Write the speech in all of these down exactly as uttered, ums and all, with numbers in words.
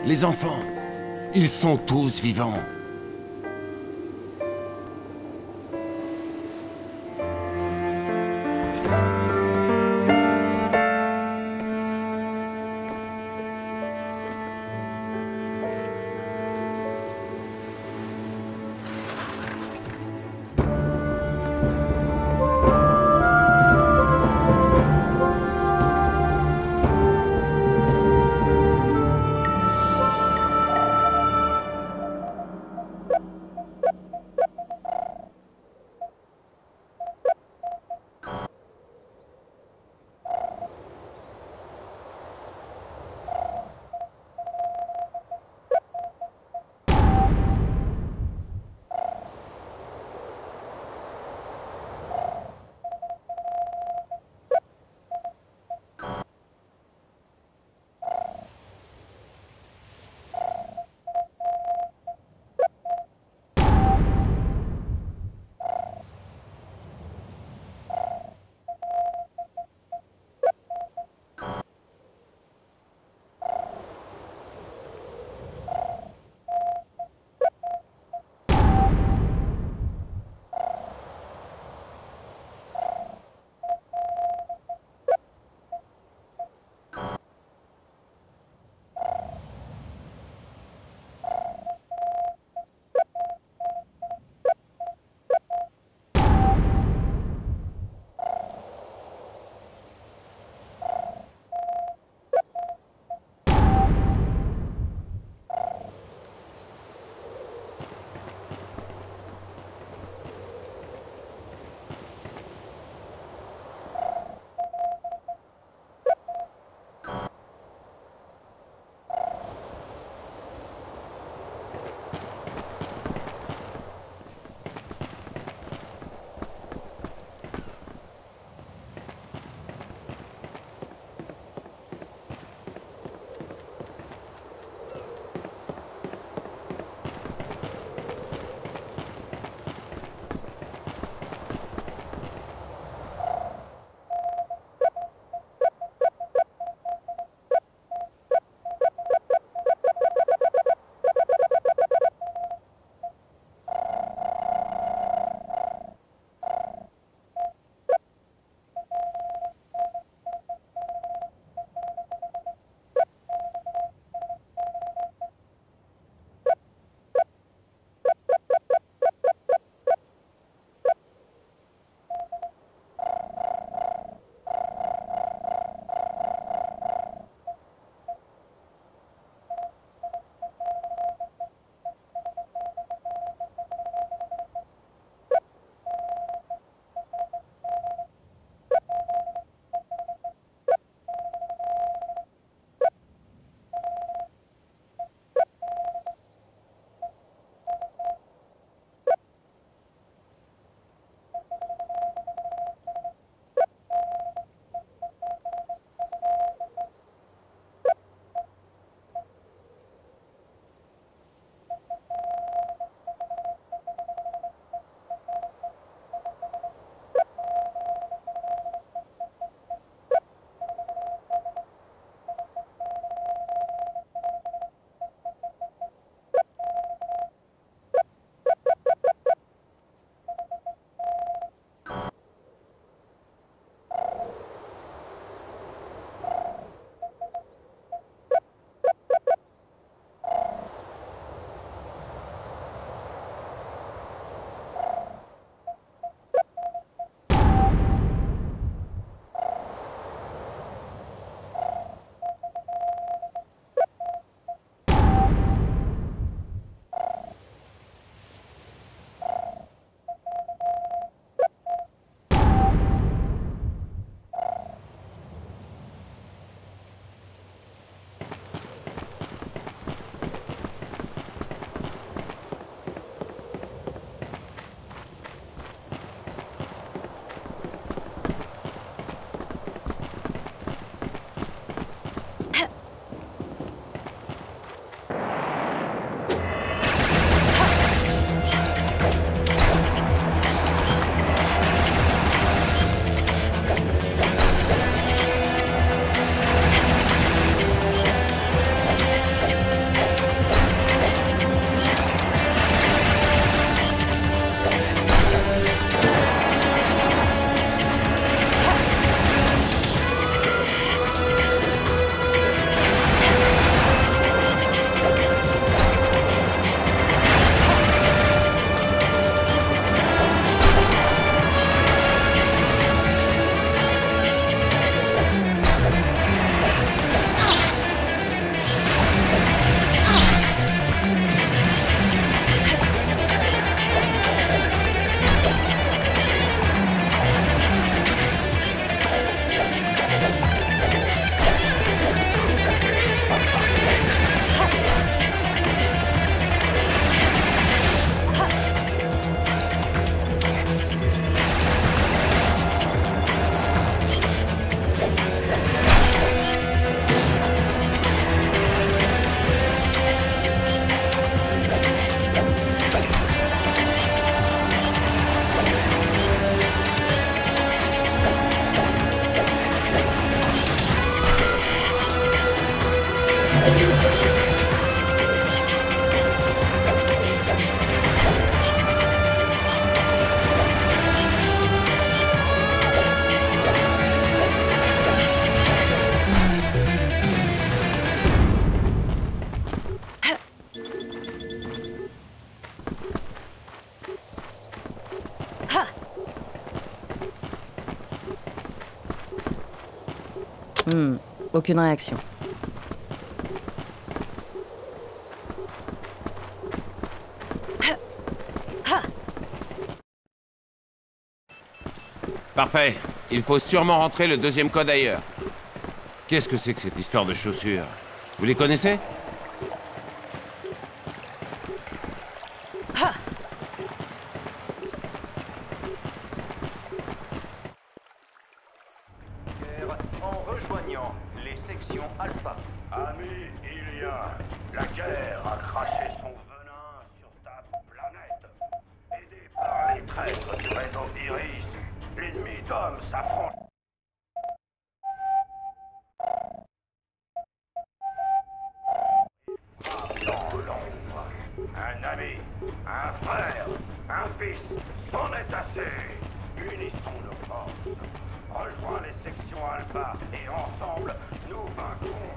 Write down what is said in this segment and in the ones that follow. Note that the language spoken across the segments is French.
Les enfants, ils sont tous vivants. Hmm, aucune réaction. Parfait. Il faut sûrement rentrer le deuxième code ailleurs. Qu'est-ce que c'est que cette histoire de chaussures? Vous les connaissez? En rejoignant les sections Alpha. Ami Ilia, la guerre a craché son venin sur ta planète. Aidé par les traîtres du réseau Iris, l'ennemi d'homme s'affronte. Dans l'ombre, un ami, un frère, un fils, c'en est assez. Unissons nos forces. Rejoins les sections Alpha et ensemble, nous vaincrons.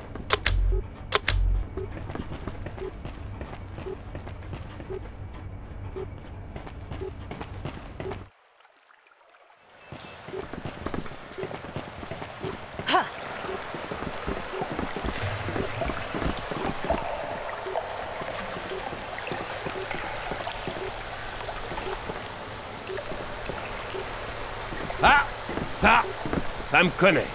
Ah! Ça! Ça me connaît.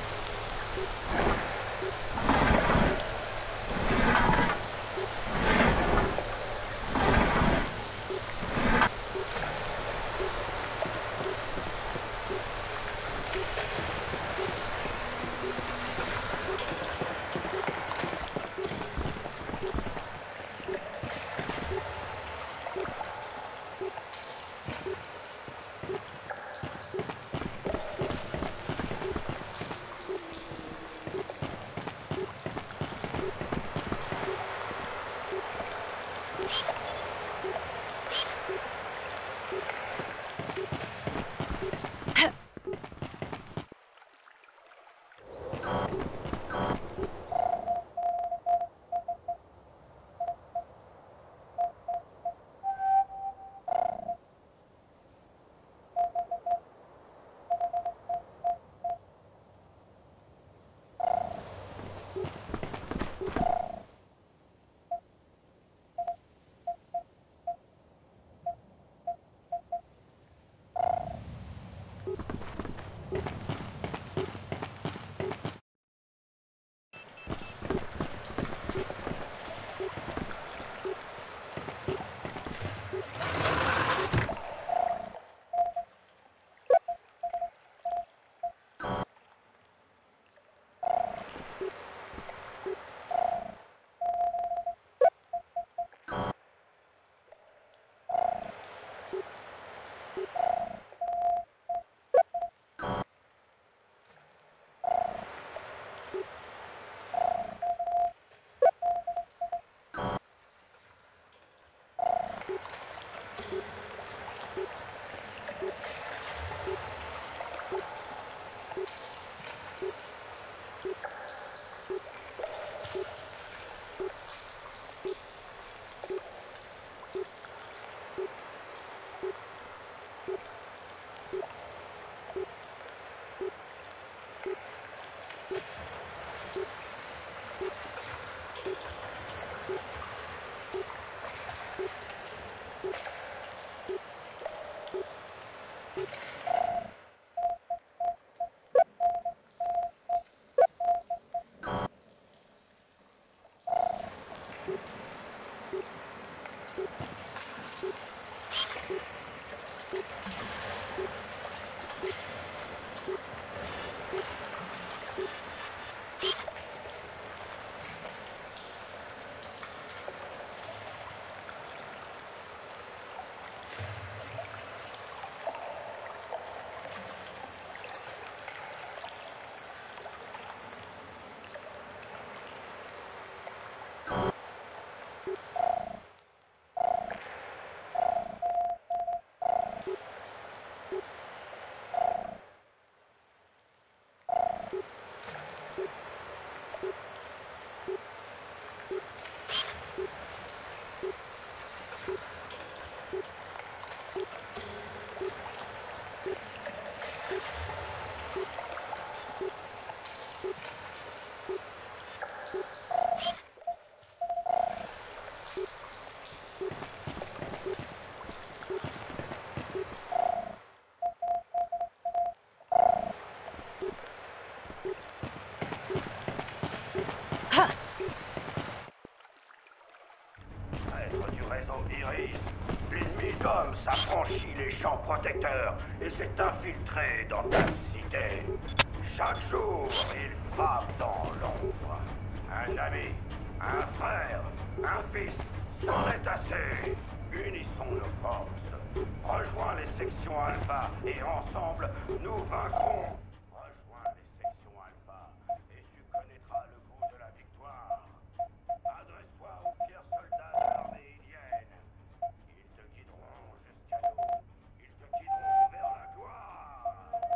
kilomètres du réseau Iris, l'ennemi d'homme s'affranchit les champs protecteurs et s'est infiltré dans ta cité. Chaque jour, il frappe dans l'ombre. Un ami, un frère, un fils serait assez. Unissons nos forces. Rejoins les sections Alpha et ensemble, nous vaincrons. Rejoins les sections Alpha et tu connaîtras le goût de la victoire. Adresse-toi aux fiers soldats de l'armée ilienne. Ils te guideront jusqu'à nous. Ils te guideront vers la gloire.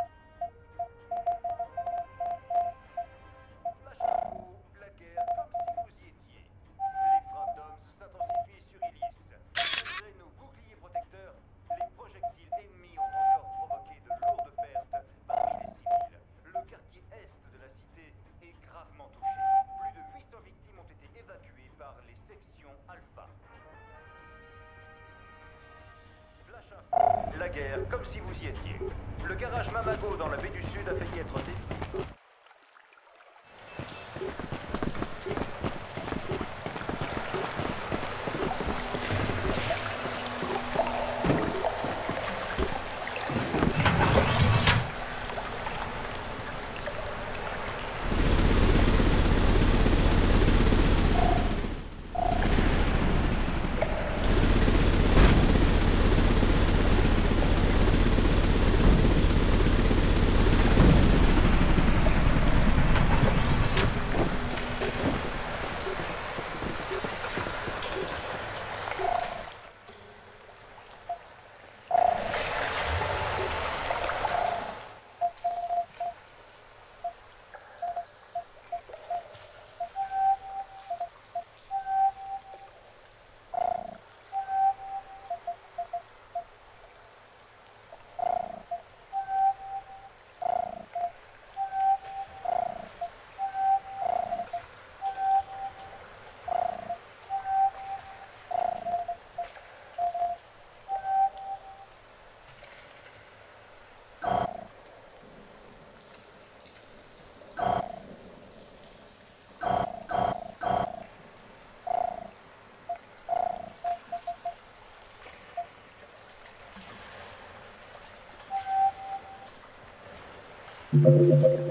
Flash-info, la guerre comme si vous y étiez. Les frappes d'hommes s'intensifient sur Illis. Malgré nos boucliers protecteurs, les projectiles ennemis ont encore provoqué de lourdes pertes parmi les civils. Le quartier est de la cité est gravement touché. Plus de huit cents victimes ont été évacuées par les sections Alpha. Flash info, la guerre comme si vous y étiez. Le garage Mamago dans la baie du Sud a failli être détruit. Thank you.